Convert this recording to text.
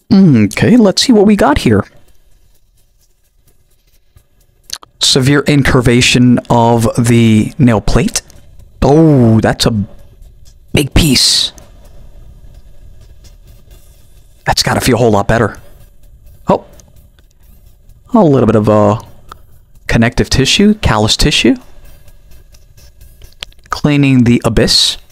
Okay, let's see what we got here. Severe incurvation of the nail plate. Oh, that's a big piece. That's got to feel a whole lot better. Oh, a little bit of connective tissue, callus tissue. Cleaning the abyss.